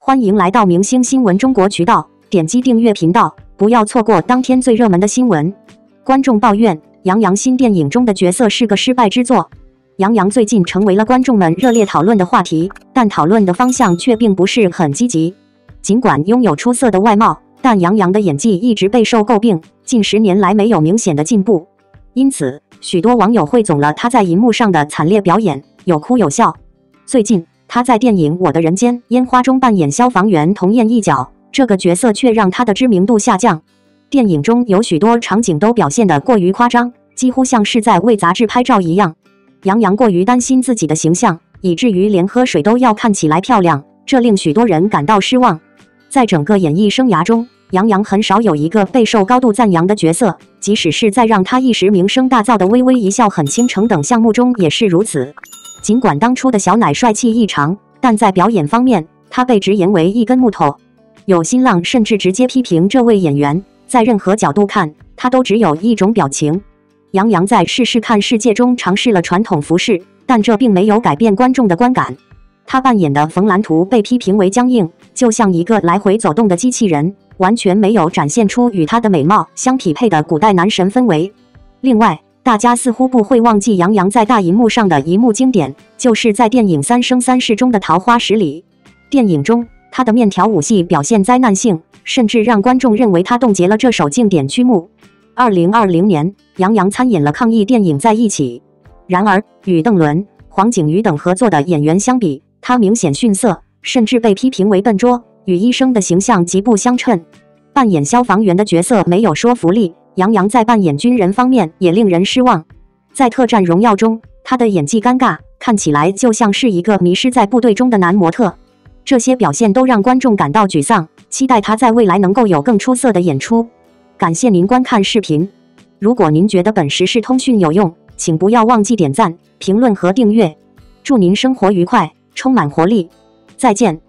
欢迎来到明星新闻中国渠道，点击订阅频道，不要错过当天最热门的新闻。观众抱怨杨洋新电影中的角色是个失败之作。杨洋最近成为了观众们热烈讨论的话题，但讨论的方向却并不是很积极。尽管拥有出色的外貌，但杨洋的演技一直备受诟病，近10年来没有明显的进步。因此，许多网友汇总了他在荧幕上的惨烈表演，有哭有笑。最近，他在电影《我的人间烟花》中扮演消防员童彦一角，这个角色却让他的知名度下降。电影中有许多场景都表现得过于夸张，几乎像是在为杂志拍照一样。杨洋过于担心自己的形象，以至于连喝水都要看起来漂亮，这令许多人感到失望。在整个演艺生涯中，杨洋很少有一个备受高度赞扬的角色，即使是在让他一时名声大噪的《微微一笑很倾城》等项目中也是如此。尽管当初的小乃帅气异常，但在表演方面，他被直言为一根木头。有新浪甚至直接批评这位演员，在任何角度看，他都只有一种表情。杨洋在试试看世界中尝试了传统服饰，但这并没有改变观众的观感。他扮演的冯蓝图被批评为僵硬，就像一个来回走动的机器人，完全没有展现出与他的美貌相匹配的古代男神氛围。另外，大家似乎不会忘记杨洋在大荧幕上的一幕经典，就是在电影《三生三世》中的桃花十里。电影中，他的面条舞戏表现灾难性，甚至让观众认为他冻结了这首经典曲目。2020年，杨洋参演了抗疫电影《在一起》。然而，与邓伦、黄景瑜等合作的演员相比，他明显逊色，甚至被批评为笨拙，与医生的形象极不相称。扮演消防员的角色没有说服力，杨洋在扮演军人方面也令人失望。在《特战荣耀》中，他的演技尴尬，看起来就像是一个迷失在部队中的男模特。这些表现都让观众感到沮丧，期待他在未来能够有更出色的演出。感谢您观看视频。如果您觉得本时事通讯有用，请不要忘记点赞、评论和订阅。祝您生活愉快，充满活力。再见。